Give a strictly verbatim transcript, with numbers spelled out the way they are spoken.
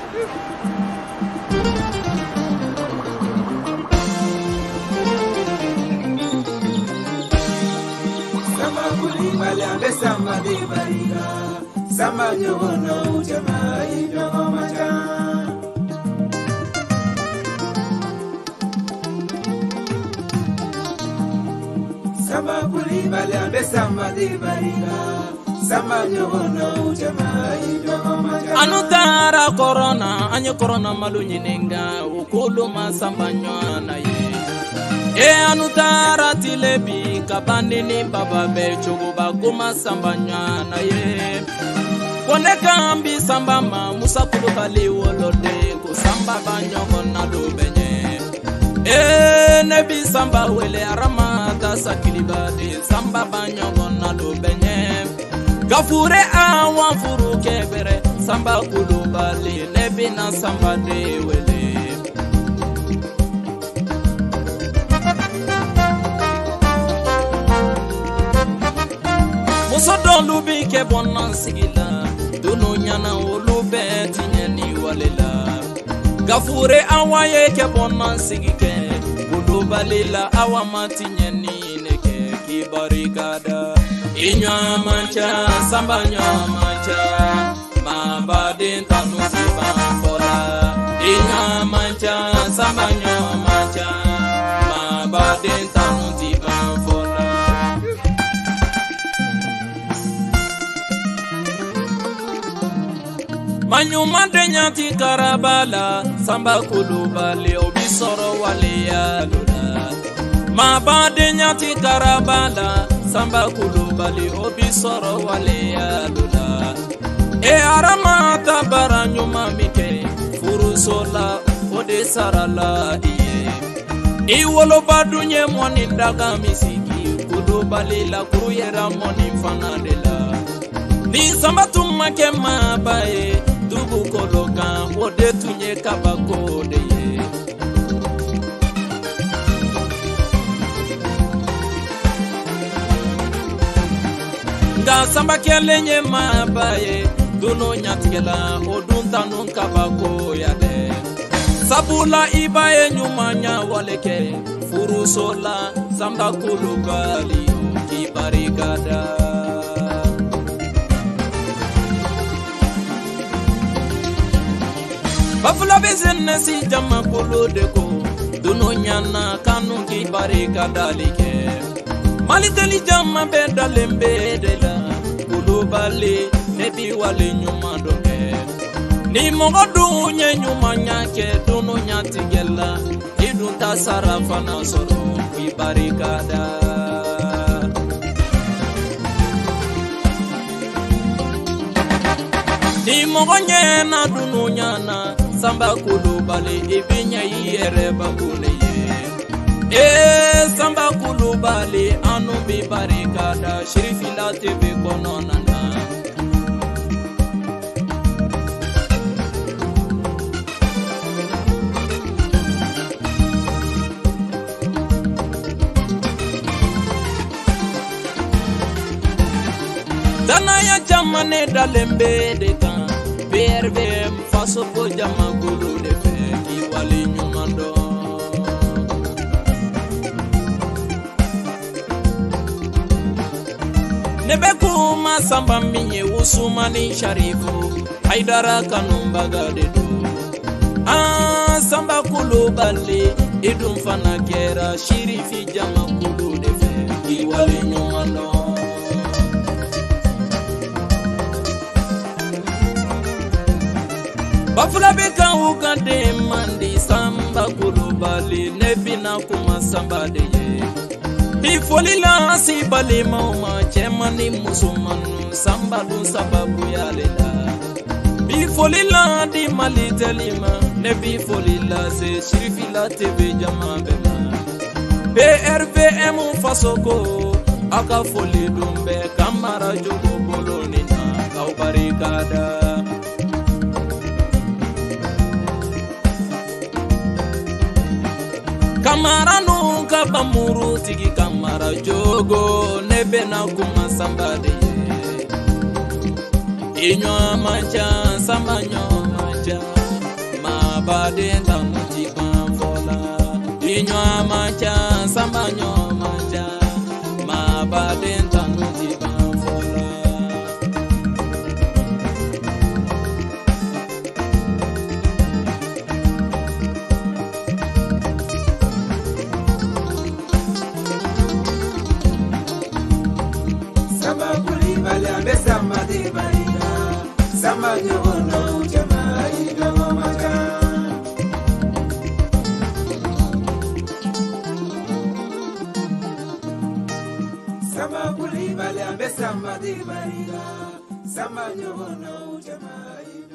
Samba Coulibaly ambe samba de bariga, samba nyogono ujama inyogo macha. Samba Coulibaly ambe samba de bariga, samba nyogono ujama inyogo macha. Anutara corona, anyo corona malu nyininga, ukulu masamba nywana ye. E anutara tilebi kabandi ni baba be choguba kuma samba nyana ye. Kone kambi samba ma Musa Coulibaly wolode ko samba banyogo na do benye. E nebi samba wele arama ta sakilibadi samba banyogo na do benye. Gafure awa furu kebere Samba Coulibaly nebi na samba de wele. Muso don lubi ke bonan sigila Dunu nyana ulube tinyeni walela Gafure awaye ke bonan sigike Coulibaly la awama tinyeni neke kibarikada Inywa mancha samba nywa mancha Mabadin tanu siba kola Inywa mancha samba nywa mancha Mabadin tanu siba kola Manyuma denyati karabala Samba Coulibaly obisoro wale ya lula Maba denyati karabala Samba Coulibaly obisoro wale ya lula E arama tabara nyuma mike Furu sola ode sarala iye Iwolo badunye mwani ndaga misiki Coulibaly la kuruyera mwani mfanadela Ni samba tumake mabaye Dugu kologa ode tunye kabako de ye Nga samba kelenye mabaye Duno nyatigela odunta nun kabako ya de Sabula ibaye nyumanya waleke Furu sola Samba Coulibaly kibarikada Bafula bezenne si jama kolo deko Duno nyana kanu kibarikada like Maliteli jama bedalembe de la Coulibaly nebi wale nyuma doke Ni mogo dunye nyuma nyake Duno nyatigela Idunta sarafana soro kibarikada Ni mogo nyena Duno nyana Samba Coulibaly ibinya yere bakune ye E Samba Coulibaly anu bi barikada Shirifila T V kononana Dana ya jamane dalembe de kan B R V M faso ko jama gulu de fe ki wali nyumando Nebe kuma samba minye Usumani Sharifu Haidara kanumbaga de do Ah Samba Coulibaly idum fana kera Shirifi jama gulu de fe ki wali nyumando Bafula beka ukande mandi Samba Coulibaly nebina kuma samba de ye Ifolila asibali mauma chemani musumanu Samba dun sababu ya lela Ifolila di malitelima nebi folila se Shirifila T V jama bema B R V M fasoko aka foli dumbe kamara jogo bolonina kaubarikada Kamara nuka bamuru tigi kamara jogo nebe na kuma samba de ye Inywa mancha samba nywa mancha baden tanu ti banfola inyo macha samba nyo macha ma baden tanu ti banfola Samba Coulibaly ambe samba di barika samba nyogono uchama idogo maka Samba Coulibaly ambe samba di barika samba nyogono uchama